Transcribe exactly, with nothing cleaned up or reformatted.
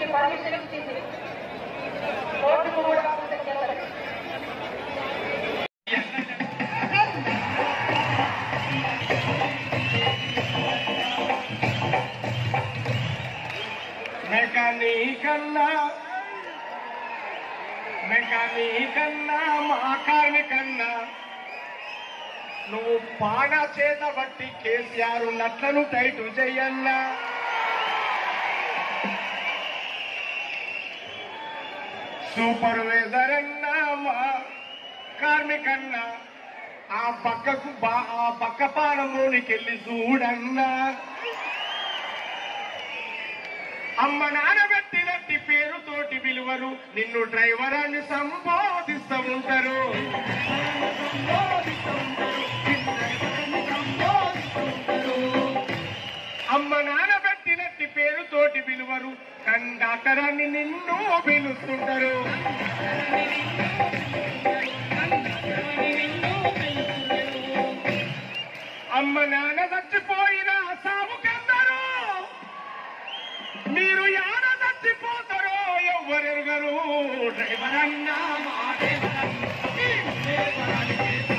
Permission ఇచ్చింది. కోర్టుకు కూడా కృతజ్ఞతలు. మెకానికన్నా మెకానికన్నా మా కార్మికన్నా నువ్వు పాన చేత బట్టి కేసీఆర్ ఉన్నట్లను టైటు చెయ్యన్నా. సూపర్వైజర్ అన్నా మా కార్మికన్నా ఆ పక్కకు బా ఆ పక్క పానమూనికెళ్ళి చూడన్నా. అమ్మ నానబెట్టినట్టి పేరుతోటి విలువరు నిన్ను డ్రైవర్ అని సంబోధిస్తూ ఉంటారు. అమ్మ నానబెట్టినట్టి పేరుతోటి విలువరు కండక్టర్ అని నిన్ను పిలుస్తుంటారు. అమ్మ నాన్న చచ్చిపోయిన సాగు కందరు మీరు యాడ చచ్చిపోతారో ఎవరెరుగరు. డ్రైవర్ అన్నా మా డ్రైవర్